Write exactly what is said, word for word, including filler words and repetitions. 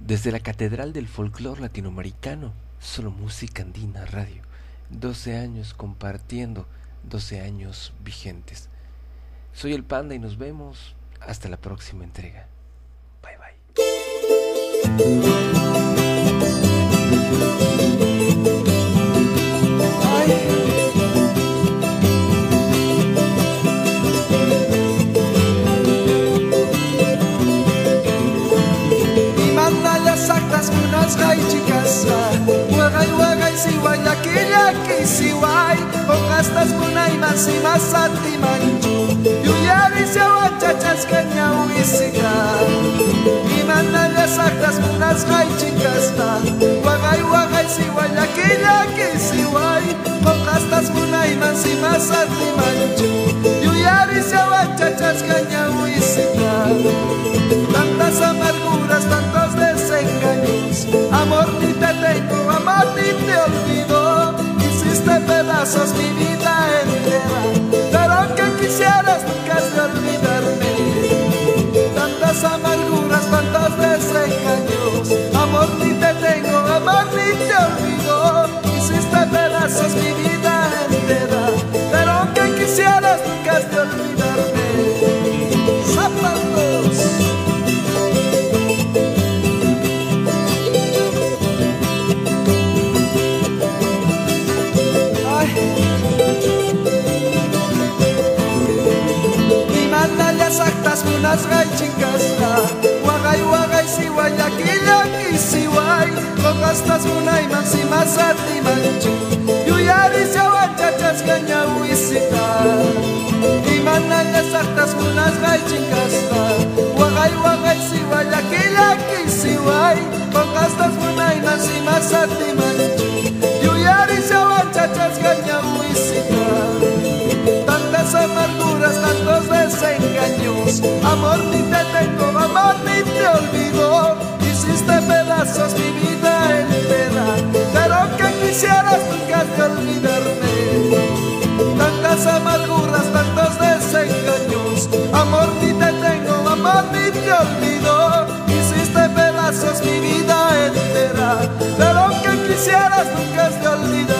Desde la Catedral del Folclor Latinoamericano, solo música andina radio. doce años compartiendo, doce años vigentes. Soy el Panda y nos vemos hasta la próxima entrega. Bye bye. Unas gaichicasa, huagay huagay siway, yaki yaki siway, pocastas kunay masimas ati manchu, yuyari siawan chachas kanya uisika. Imana saktas unas gaichicasa, huagay huagay siway, yaki yaki siway, pocastas kunay masimas ati manchu, yuyari siawan chachas kanya uisika. Tantas amarguras, tantos desengaños, amor ni te tengo, amor ni te olvido. Hiciste pedazos mi vida entera, pero que quisieras nunca has de olvidarme. Tantas amarguras, tantos desengaños, amor ni te tengo, amor ni te olvido. Hiciste pedazos mi vida entera, pero que quisieras nunca has de olvidarme. Zapatos. Saktas unas gaichicasta, wagay wagay siway, yaki yaki siway, kokastas unay mansimas ati manchu, yuyari siawan chachas kanya uisita. Imanaya saktas unas gaichicasta, wagay wagay siway, yaki yaki siway, kokastas unay mansimas ati manchu, yuyari siawan chachas kanya uisita. Tantas amarguras, tantos desengaños, amor ni te tengo, amor ni te olvido. Hiciste pedazos mi vida entera, pero que quisieras nunca has de olvidarme. Tantas amarguras, tantos desengaños, amor ni te tengo, amor ni te olvido. Hiciste pedazos mi vida entera, pero que quisieras nunca has de olvidarme.